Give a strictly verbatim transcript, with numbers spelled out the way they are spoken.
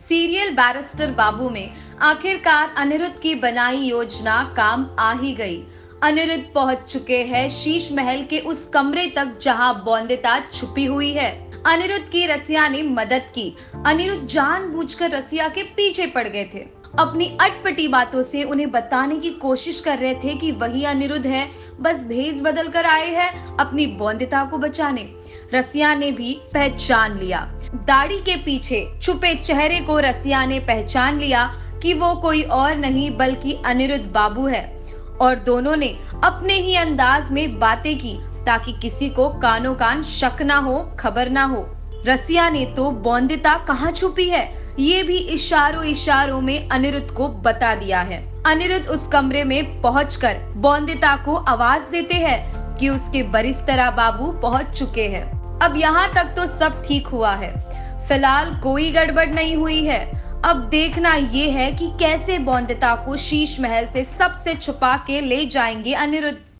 Serial barrister बाबू में आखिरकार अनिरुद्ध की बनाई योजना काम आ ही गई। अनिरुद्ध पहुंच चुके हैं शीश महल के उस कमरे तक जहां बौंदिता छुपी हुई है। अनिरुद्ध की रसिया ने मदद की। अनिरुद्ध जानबूझकर रसिया के पीछे पड़ गए थे। अपनी अटपटी बातों से उन्हें बताने की कोशिश कर रहे थे कि वही अनिरुद्ध है, बस भेष बदल कर आए हैं अपनी बौंदिता को बचाने। रसिया ने भी पहचान लिया। दाढ़ी के पीछे छुपे चेहरे को रसिया ने पहचान लिया कि वो कोई और नहीं बल्कि अनिरुद्ध बाबू है, और दोनों ने अपने ही अंदाज में बातें की ताकि किसी को कानो कान शक ना हो, खबर ना हो। रसिया ने तो बौंदिता कहाँ छुपी है ये भी इशारों इशारों में अनिरुद्ध को बता दिया है। अनिरुद्ध उस कमरे में पहुंचकर बौंदिता को आवाज देते हैं कि उसके बरिस्ता बाबू पहुंच चुके हैं। अब यहाँ तक तो सब ठीक हुआ है, फिलहाल कोई गड़बड़ नहीं हुई है। अब देखना ये है कि कैसे बौंदिता को शीश महल से सबसे छुपा के ले जाएंगे अनिरुद्ध।